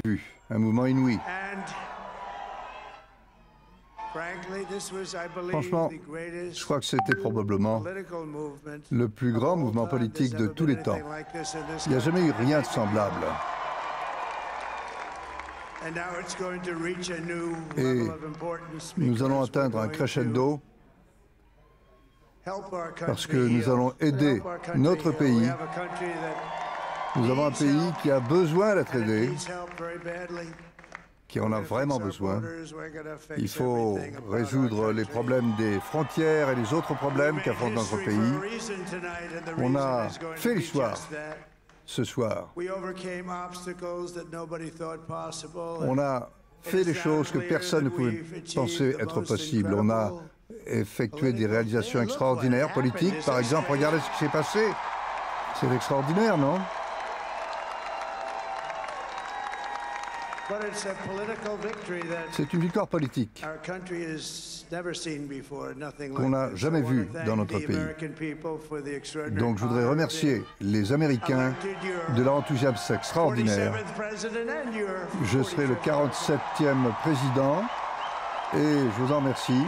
vu, un mouvement inouï. Franchement, je crois que c'était probablement le plus grand mouvement politique de tous les temps. Il n'y a jamais eu rien de semblable. Et nous allons atteindre un crescendo parce que nous allons aider notre pays. Nous avons un pays qui a besoin d'être aidé, qui en a vraiment besoin. Il faut résoudre les problèmes des frontières et les autres problèmes qu'affronte notre pays. On a fait l'histoire ce soir. On a fait des choses que personne ne pouvait penser être possibles. On a effectué des réalisations extraordinaires politiques. Par exemple, regardez ce qui s'est passé. C'est extraordinaire, non? C'est une victoire politique qu'on n'a jamais vue dans notre pays. Donc je voudrais remercier les Américains de leur enthousiasme extraordinaire. Je serai le 47e président et je vous en remercie.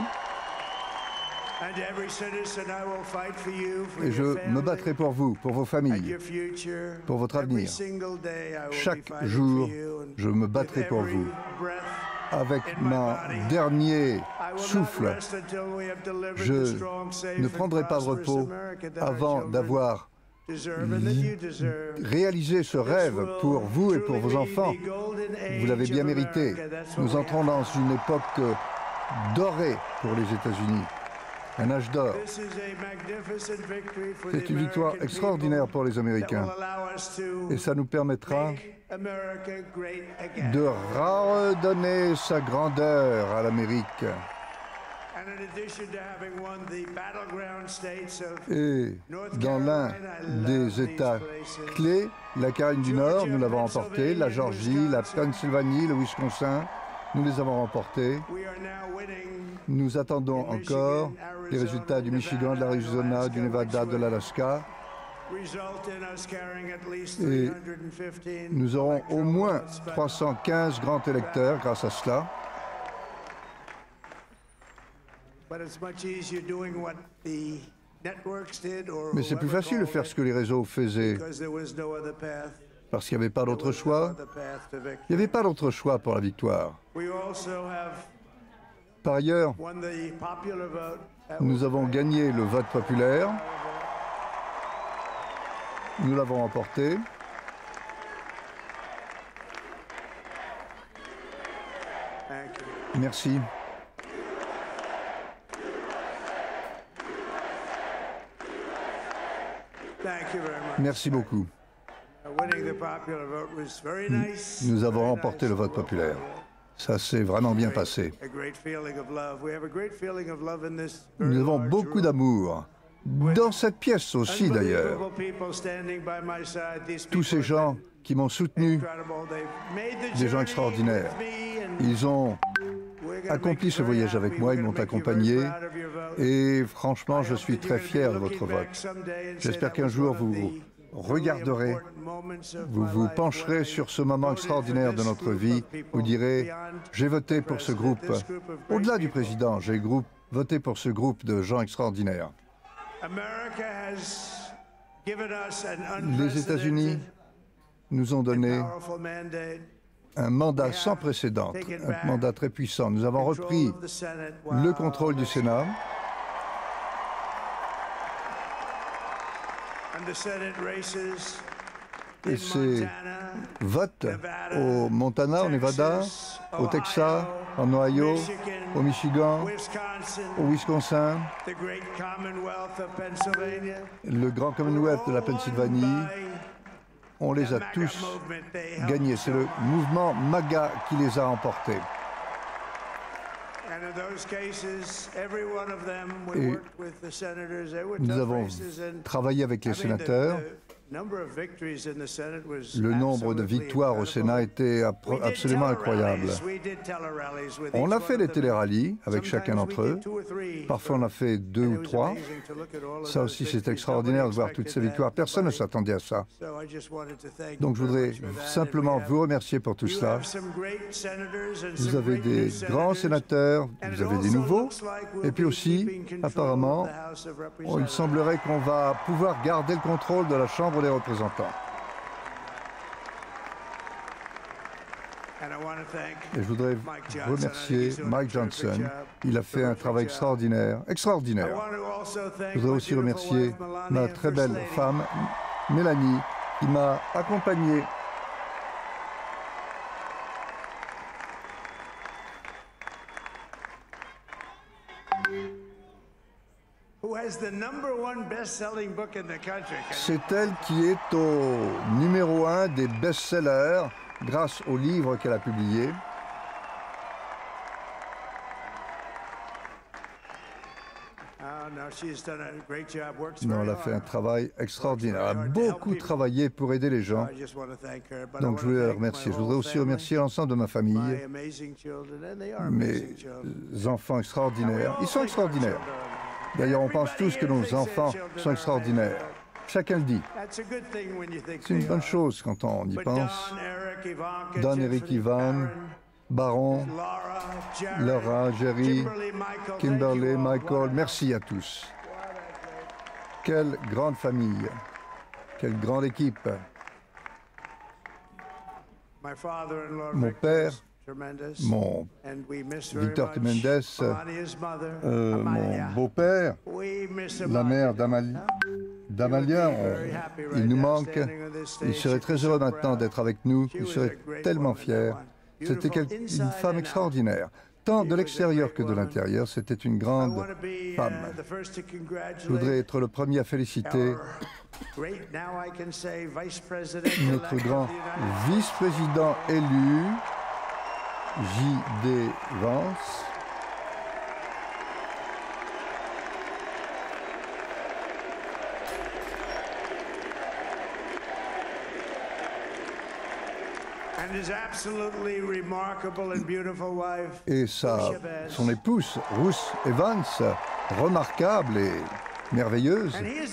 Et je me battrai pour vous, pour vos familles, pour votre avenir. Chaque jour, je me battrai pour vous. Avec mon dernier souffle, je ne prendrai pas de repos avant d'avoir réalisé ce rêve pour vous et pour vos enfants. Vous l'avez bien mérité. Nous entrons dans une époque dorée pour les États-Unis. Un âge d'or. C'est une victoire extraordinaire pour les Américains. Et ça nous permettra de redonner sa grandeur à l'Amérique. Et dans l'un des États clés, la Caroline du Nord, nous l'avons remporté, la Géorgie, la Pennsylvanie, le Wisconsin, nous les avons remportés. Nous attendons encore les résultats du Michigan, de l'Arizona, du Nevada, de l'Alaska. Et nous aurons au moins 315 grands électeurs grâce à cela. Mais c'est plus facile de faire ce que les réseaux faisaient. Parce qu'il n'y avait pas d'autre choix. Il n'y avait pas d'autre choix pour la victoire. Par ailleurs, nous avons gagné le vote populaire. Nous l'avons remporté. Merci. Merci beaucoup. Nous avons remporté le vote populaire. Ça s'est vraiment bien passé. Nous avons beaucoup d'amour. Dans cette pièce aussi, d'ailleurs. Tous ces gens qui m'ont soutenu, des gens extraordinaires. Ils ont accompli ce voyage avec moi, ils m'ont accompagné. Et franchement, je suis très fier de votre vote. J'espère qu'un jour, vous regarderez, vous vous pencherez sur ce moment extraordinaire de notre vie, vous direz, j'ai voté pour ce groupe, au-delà du président, j'ai voté pour ce groupe de gens extraordinaires. Les États-Unis nous ont donné un mandat sans précédent, un mandat très puissant. Nous avons repris le contrôle du Sénat. Et ces votes au Montana, au Nevada, au Texas, en Ohio, au Michigan, au Wisconsin, le grand Commonwealth de la Pennsylvanie, on les a tous gagnés. C'est le mouvement MAGA qui les a emportés. Et nous avons travaillé avec les sénateurs Le nombre de victoires au Sénat était absolument incroyable. On a fait des télérallyes avec chacun d'entre eux. Parfois, on a fait 2 ou 3. Ça aussi, c'est extraordinaire de voir toutes ces victoires. Personne ne s'attendait à ça. Donc, je voudrais simplement vous remercier pour tout cela. Vous avez des grands sénateurs, vous avez des nouveaux. Et puis aussi, apparemment, il semblerait qu'on va pouvoir garder le contrôle de la Chambre des représentants. Et je voudrais remercier Mike Johnson. Il a fait un travail extraordinaire, extraordinaire. Je voudrais aussi remercier ma très belle femme, Mélanie, qui m'a accompagné. C'est elle qui est au numéro 1 des best-sellers grâce au livre qu'elle a publié. Non, elle a fait un travail extraordinaire. Elle a beaucoup travaillé pour aider les gens. Donc je voulais la remercier. Je voudrais aussi remercier l'ensemble de ma famille, mes enfants extraordinaires. Ils sont extraordinaires. D'ailleurs, on pense tous que nos enfants sont extraordinaires. Chacun le dit. C'est une bonne chose quand on y pense. Don, Eric, Ivan, Baron, Laura, Jerry, Kimberly, Michael, merci à tous. Quelle grande famille, quelle grande équipe. Mon père, mon Victor Temendes, mon beau-père, la mère d'Amalia, il nous manque. Il serait très heureux maintenant d'être avec nous. Il serait tellement fier. C'était une femme extraordinaire. Tant de l'extérieur que de l'intérieur, c'était une grande femme. Je voudrais être le premier à féliciter notre grand vice-président élu, J.D. Vance. Et son épouse, Ruth Evans, remarquable et merveilleuse.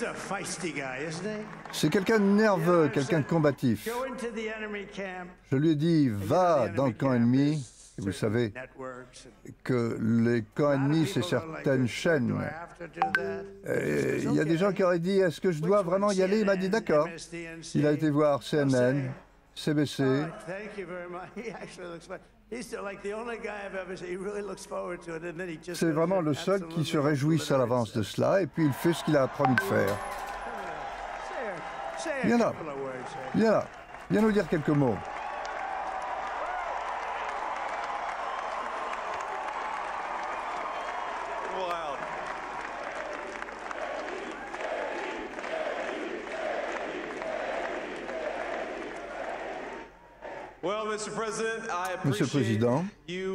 C'est quelqu'un de nerveux, quelqu'un de combatif. Je lui ai dit, va dans le camp ennemi. Et vous savez que les camps ennemis, c'est certaines chaînes. Et il y a des gens qui auraient dit, est-ce que je dois vraiment y aller? Il m'a dit, d'accord. Il a été voir CNN, CBC. C'est vraiment le seul qui se réjouisse à l'avance de cela, et puis il fait ce qu'il a promis de faire. Viens là, viens là, viens nous dire quelques mots. Monsieur le Président,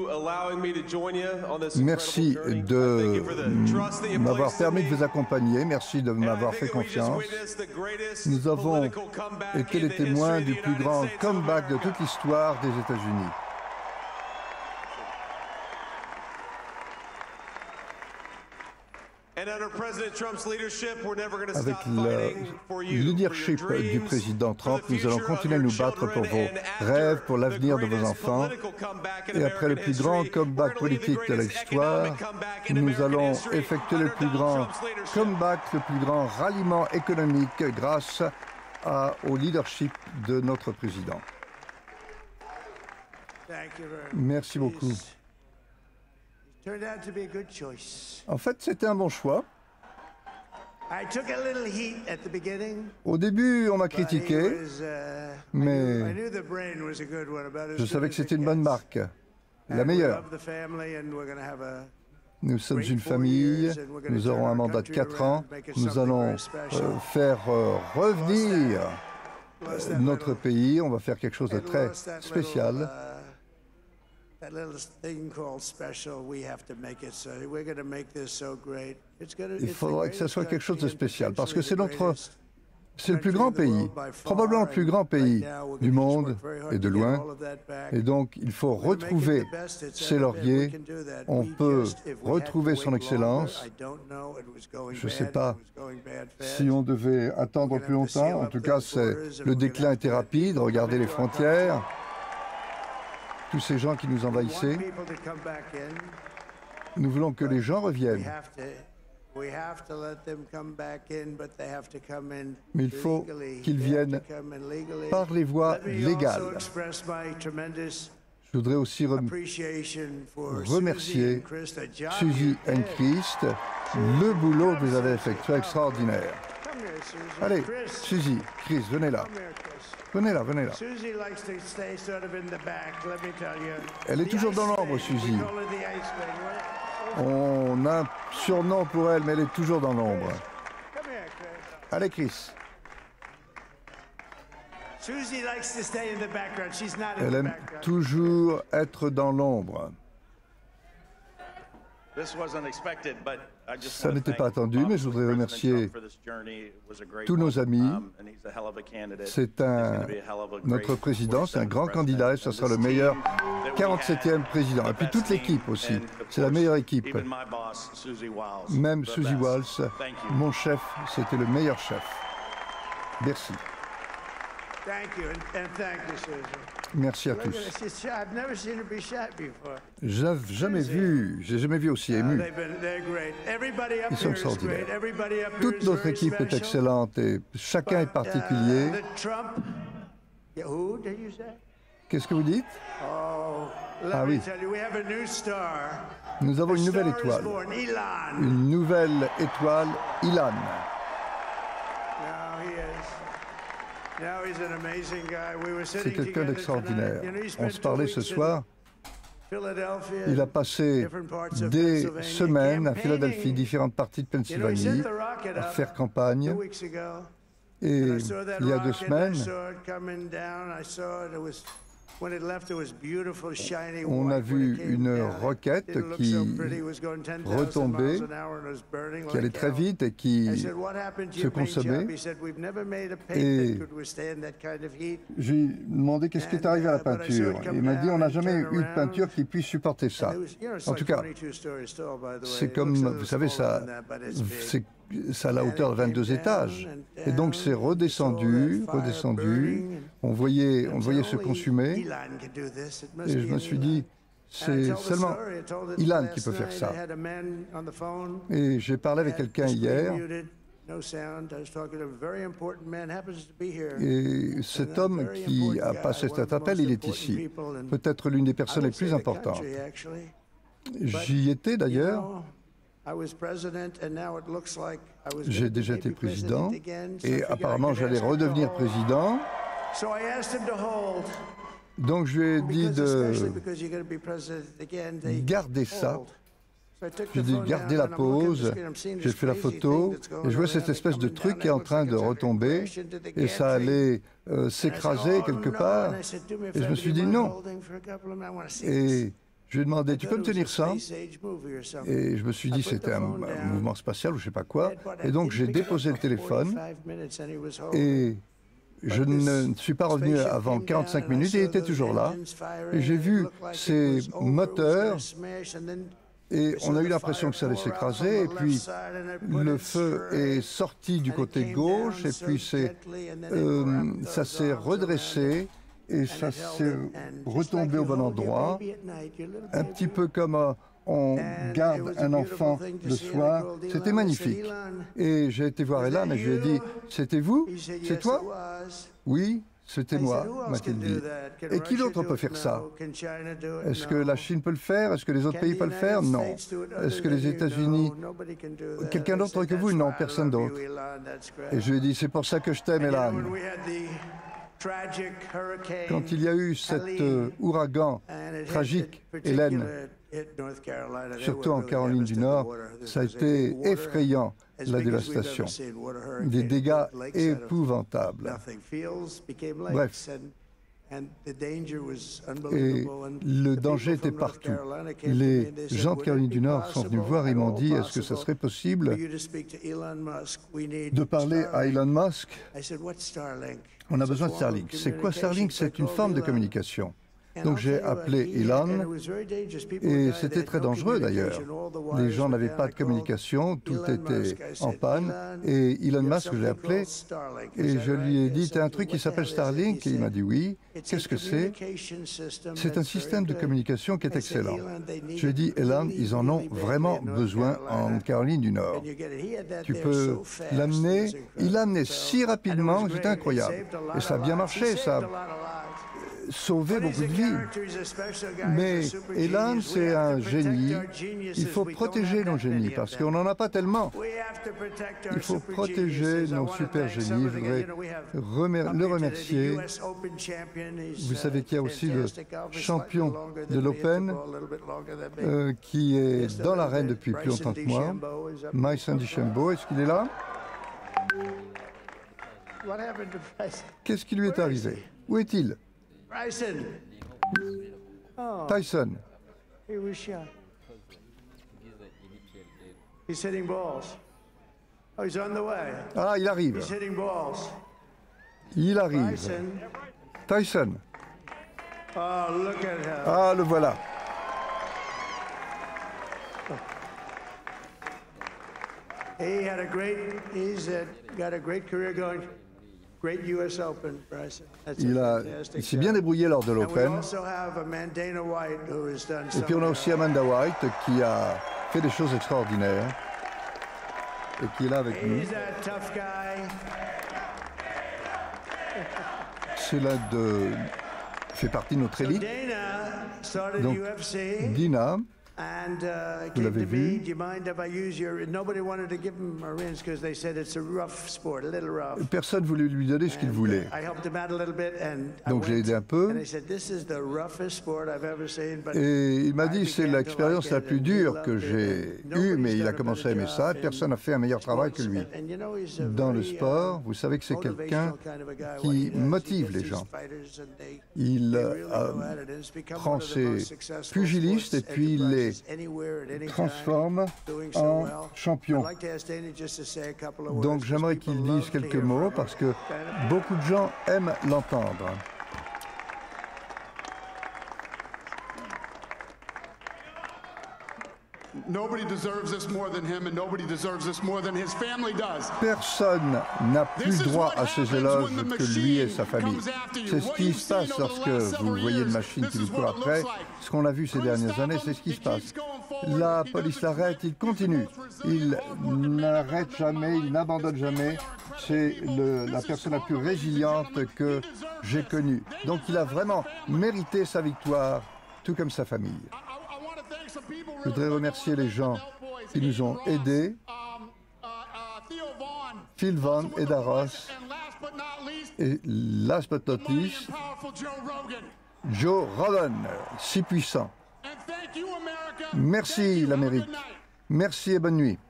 merci de m'avoir permis de vous accompagner, merci de m'avoir fait confiance. Nous avons été les témoins du plus grand comeback de toute l'histoire des États-Unis. Avec le leadership du président Trump, nous allons continuer à nous battre pour vos rêves, pour l'avenir de vos enfants. Et après le plus grand comeback politique de l'histoire, nous allons effectuer le plus grand comeback, le plus grand ralliement économique grâce au leadership de notre président. Merci beaucoup. En fait, c'était un bon choix. Au début, on m'a critiqué, mais je savais que c'était une bonne marque, la meilleure. Nous sommes une famille, nous aurons un mandat de 4 ans, nous allons faire revenir notre pays, on va faire quelque chose de très spécial. Il faudra que ce soit quelque chose de spécial, parce que c'est notre C'est le plus grand pays, probablement le plus grand pays du monde et de loin. Et donc, il faut retrouver ses lauriers. On peut retrouver son excellence. Je ne sais pas si on devait attendre plus longtemps. En tout cas, le déclin était rapide. Regardez les frontières. Tous ces gens qui nous envahissaient. Nous voulons que les gens reviennent. Mais il faut qu'ils viennent par les voies légales. Je voudrais aussi remercier Suzy et Christ. Le boulot que vous avez effectué est extraordinaire. Allez, Suzy, Chris, venez là. Venez là, venez là. Elle est toujours dans l'ombre, Suzy. On a un surnom pour elle, mais elle est toujours dans l'ombre. Allez, Chris. Elle aime toujours être dans l'ombre. Ça n'était pas attendu, mais je voudrais remercier tous nos amis. C'est notre président, c'est un grand candidat et ce sera le meilleur 47e président. Et puis toute l'équipe aussi, c'est la meilleure équipe. Même Suzy Walsh, mon chef, c'était le meilleur chef. Merci. Merci à tous. J'ai jamais vu aussi ému. Ils sont extraordinaires. Toute notre équipe est excellente et chacun est particulier. Qu'est-ce que vous dites? Ah oui. Nous avons une nouvelle étoile. Une nouvelle étoile, Ilan. C'est quelqu'un d'extraordinaire. On se parlait ce soir. Il a passé des semaines à Philadelphie, différentes parties de Pennsylvanie, à faire campagne. Et il y a 2 semaines, on a vu une roquette qui retombait, qui allait très vite et qui se consommait. Et j'ai demandé qu'est-ce qui est arrivé à la peinture. Il m'a dit on n'a jamais eu de peinture qui puisse supporter ça. En tout cas, c'est comme, vous savez, ça a la hauteur de 22 étages. Et donc c'est redescendu. On voyait se consumer. Et je me suis dit, c'est seulement Ilan qui peut faire ça. Et j'ai parlé avec quelqu'un hier. Et cet homme qui a passé cet appel, il est ici. Peut-être l'une des personnes les plus importantes. J'y étais d'ailleurs. J'ai déjà été président et apparemment j'allais redevenir président. Donc je lui ai dit de garder ça. J'ai dit de garder la pause. J'ai fait la photo et je vois cette espèce de truc qui est en train de retomber et ça allait s'écraser quelque part. Et je me suis dit non. Et je lui ai demandé, tu peux me tenir ça? Et je me suis dit, c'était un mouvement spatial ou je ne sais pas quoi. Et donc, j'ai déposé le téléphone et je ne suis pas revenu avant 45 minutes et il était toujours là. Et j'ai vu ces moteurs et on a eu l'impression que ça allait s'écraser. Et puis, le feu est sorti du côté gauche et puis ça s'est redressé. Et ça s'est retombé au bon endroit, un petit peu comme on garde un enfant le soir. C'était magnifique. Et j'ai été voir Ilan et je lui ai dit, c'était vous? C'est toi? Oui, c'était moi, m'a-t-il dit. Et qui d'autre peut faire ça? Est-ce que la Chine peut le faire? Est-ce que les autres pays peuvent le faire? Non. Est-ce que les États-Unis? Quelqu'un d'autre que vous? Non, personne d'autre. Et je lui ai dit, c'est pour ça que je t'aime, Ilan. Quand il y a eu cet ouragan tragique, Hélène, surtout en Caroline du Nord, ça a été effrayant, la dévastation. Des dégâts épouvantables. Bref, Et le danger était partout. Les gens de Caroline du Nord sont venus voir et m'ont dit, est-ce que ça serait possible de parler à Elon Musk? On a besoin de Starlink. C'est quoi Starlink? C'est une forme de communication. Donc j'ai appelé Elon et c'était très dangereux d'ailleurs. Les gens n'avaient pas de communication, tout était en panne et Elon Musk, je l'ai appelé et je lui ai dit, tu as un truc qui s'appelle Starlink? Et il m'a dit oui. Qu'est-ce que c'est? C'est un système de communication qui est excellent. Je lui ai dit, Elon, ils en ont vraiment besoin en Caroline du Nord. Tu peux l'amener. Il l'a amené si rapidement, c'était incroyable. Et ça a bien marché, ça a sauvé beaucoup de vies. Mais Elon, c'est un génie. Il faut protéger nos génies parce qu'on n'en a pas tellement. Il faut protéger nos super génies. Je voudrais le remercier. Vous savez qu'il y a aussi le champion de l'Open qui est dans l'arène depuis plus longtemps que moi, Bryson DeChambeau. Est-ce qu'il est là? Qu'est-ce qui lui est arrivé? Où est-il? Tyson. Ah, il arrive. Il arrive. Tyson. Ah, le voilà. Il s'est bien débrouillé lors de l'Open. Et puis on a aussi Amanda White qui a fait des choses extraordinaires et qui est là avec nous. C'est là fait partie de notre élite. Donc Dina, vous l'avez vu. Personne ne voulait lui donner ce qu'il voulait. Donc j'ai aidé un peu. Et il m'a dit c'est l'expérience la plus dure que j'ai eue, mais il a commencé à aimer ça. Personne n'a fait un meilleur travail que lui. Dans le sport, vous savez que c'est quelqu'un qui motive les gens. Il prend ses pugilistes et puis il les transforme en champion. Donc j'aimerais qu'il dise quelques mots parce que beaucoup de gens aiment l'entendre. Personne n'a plus droit à ces éloges que lui et sa famille. C'est ce qui se passe lorsque vous voyez une machine qui vous court après. Ce qu'on a vu ces dernières années, c'est ce qui se passe. La police l'arrête, il continue. Il n'arrête jamais, il n'abandonne jamais. C'est la personne la plus résiliente que j'ai connue. Donc il a vraiment mérité sa victoire, tout comme sa famille. Je voudrais remercier les gens qui nous ont aidés, Phil Vaughn, Eda Ross, et last but not least, Joe Rogan, si puissant. Merci l'Amérique. Merci et bonne nuit.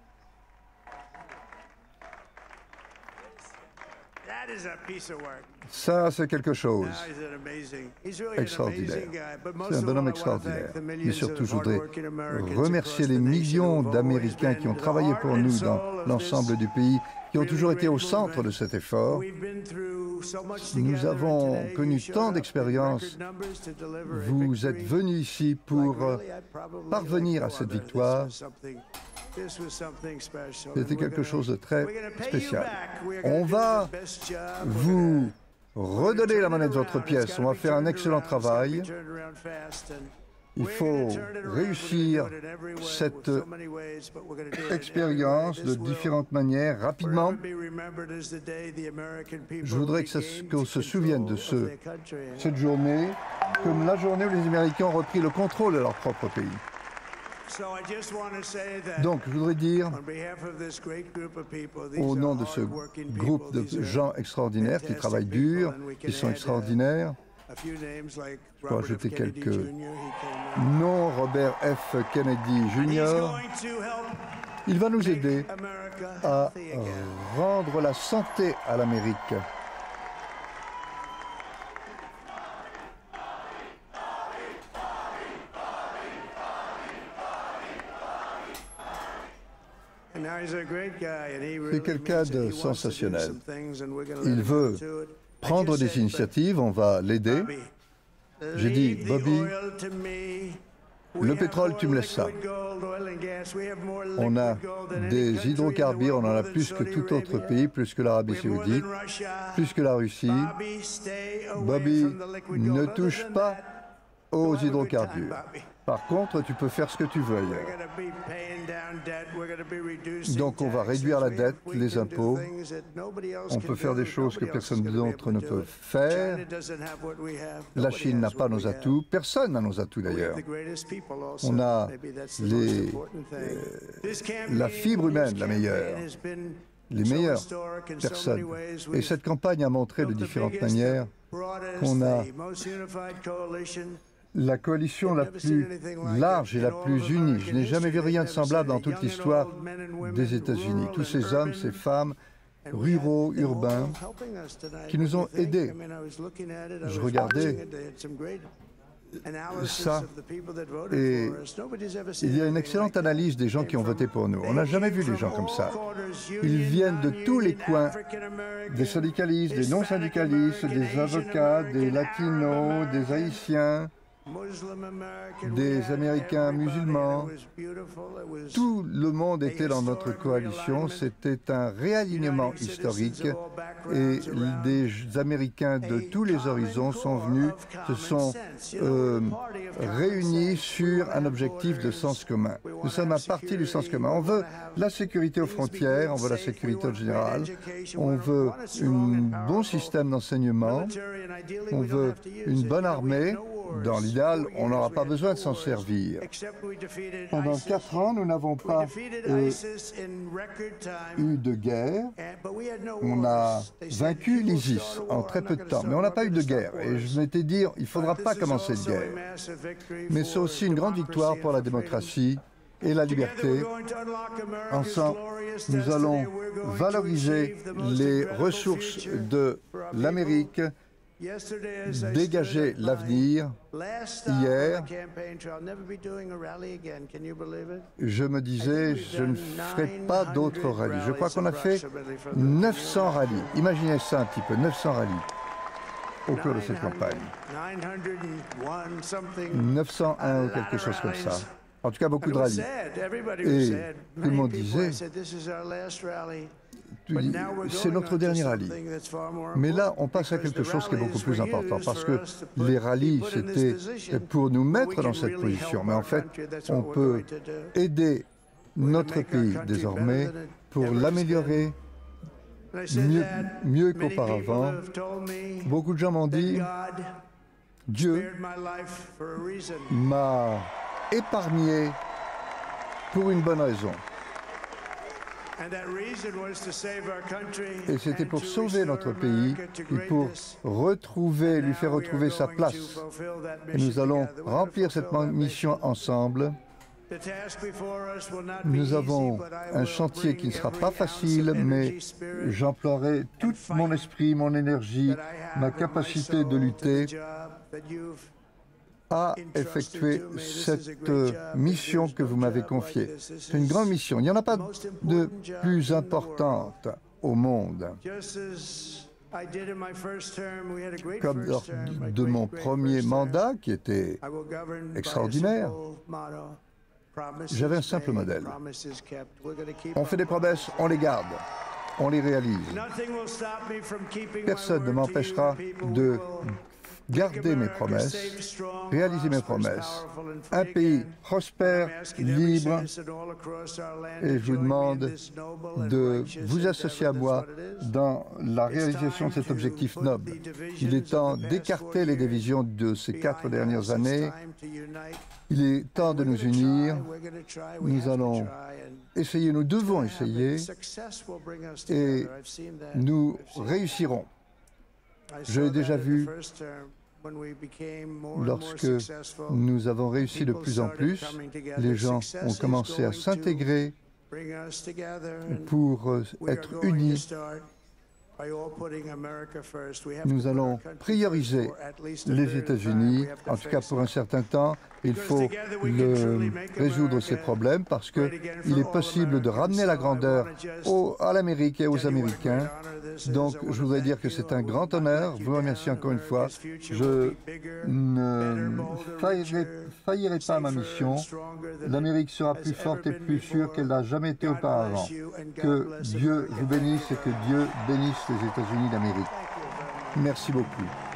Ça, c'est quelque chose extraordinaire. C'est un bonhomme extraordinaire. Mais surtout, je voudrais remercier les millions d'Américains qui ont travaillé pour nous dans l'ensemble du pays, qui ont toujours été au centre de cet effort. Nous avons connu tant d'expériences. Vous êtes venus ici pour parvenir à cette victoire. C'était quelque chose de très spécial. On va vous redonner la monnaie de votre pièce. On va faire un excellent travail. Il faut réussir cette expérience de différentes manières, rapidement. Je voudrais qu'on se souvienne de cette journée comme la journée où les Américains ont repris le contrôle de leur propre pays. Donc, je voudrais dire, au nom de ce groupe de gens extraordinaires qui travaillent dur, qui sont extraordinaires, je peux ajouter quelques noms. Robert F. Kennedy Jr. Il va nous aider à rendre la santé à l'Amérique. C'est quelqu'un de sensationnel. Il veut prendre des initiatives, on va l'aider. J'ai dit, Bobby, le pétrole, tu me laisses ça. On a des hydrocarbures, on en a plus que tout autre pays, plus que l'Arabie Saoudite, plus que la Russie. Bobby, ne touche pas aux hydrocarbures. Par contre, tu peux faire ce que tu veux ailleurs. Donc on va réduire la dette, les impôts. On peut faire des choses que personne d'autre ne peut faire. La Chine n'a pas nos atouts. Personne n'a nos atouts d'ailleurs. On a la fibre humaine, la meilleure. Les meilleures personnes. Et cette campagne a montré de différentes manières qu'on a la coalition la plus large et la plus unie. Je n'ai jamais vu rien de semblable dans toute l'histoire des États-Unis. Tous ces hommes, ces femmes, ruraux, urbains, qui nous ont aidés. Je regardais ça et il y a une excellente analyse des gens qui ont voté pour nous. On n'a jamais vu des gens comme ça. Ils viennent de tous les coins, des syndicalistes, des non-syndicalistes, des avocats, des latinos, des haïtiens, des Américains musulmans. Tout le monde était dans notre coalition. C'était un réalignement historique et des Américains de tous les horizons sont venus, se sont réunis sur un objectif de sens commun. Nous sommes un parti du sens commun. On veut la sécurité aux frontières, on veut la sécurité en général, on veut un bon système d'enseignement, on veut une bonne armée. Dans l'idéal, on n'aura pas besoin de s'en servir. Pendant 4 ans, nous n'avons pas eu de guerre. On a vaincu l'ISIS en très peu de temps, mais on n'a pas eu de guerre. Et je m'étais dit, il ne faudra pas commencer de guerre. Mais c'est aussi une grande victoire pour la démocratie et la liberté. Ensemble, nous allons valoriser les ressources de l'Amérique, dégager l'avenir. Hier, je me disais, je ne ferai pas d'autres rallyes. Je crois qu'on a fait 900 rallyes. Imaginez ça un petit peu, 900 rallyes au cours de cette campagne. 901 ou quelque chose comme ça. En tout cas, beaucoup de rallyes. Et tout le monde disait, c'est notre dernier rallye. Mais là, on passe à quelque chose qui est beaucoup plus important, parce que les rallyes, c'était pour nous mettre dans cette position. Mais en fait, on peut aider notre pays désormais pour l'améliorer mieux qu'auparavant. Beaucoup de gens m'ont dit, Dieu m'a épargné pour une bonne raison. Et c'était pour sauver notre pays et pour lui faire retrouver sa place. Et nous allons remplir cette mission ensemble. Nous avons un chantier qui ne sera pas facile, mais j'emploierai tout mon esprit, mon énergie, ma capacité de lutter à effectuer cette mission que vous m'avez confiée. C'est une grande mission. Il n'y en a pas de plus importante au monde. Comme lors de mon premier mandat, qui était extraordinaire, j'avais un simple modèle. On fait des promesses, on les garde, on les réalise. Personne ne m'empêchera de garder mes promesses, réaliser mes promesses. Un pays prospère, libre, et je vous demande de vous associer à moi dans la réalisation de cet objectif noble. Il est temps d'écarter les divisions de ces 4 dernières années. Il est temps de nous unir. Nous allons essayer, nous devons essayer, et nous réussirons. Je l'ai déjà vu lorsque nous avons réussi de plus en plus, les gens ont commencé à s'intégrer pour être unis Nous allons prioriser les États-Unis, en tout cas pour un certain temps. Il faut résoudre ces problèmes parce qu'il est possible de ramener la grandeur à l'Amérique et aux Américains. Donc, je voudrais dire que c'est un grand honneur. Je vous remercie encore une fois. Je ne faillirai pas à ma mission. L'Amérique sera plus forte et plus sûre qu'elle n'a jamais été auparavant. Que Dieu vous bénisse et que Dieu bénisse les États-Unis d'Amérique. Merci beaucoup.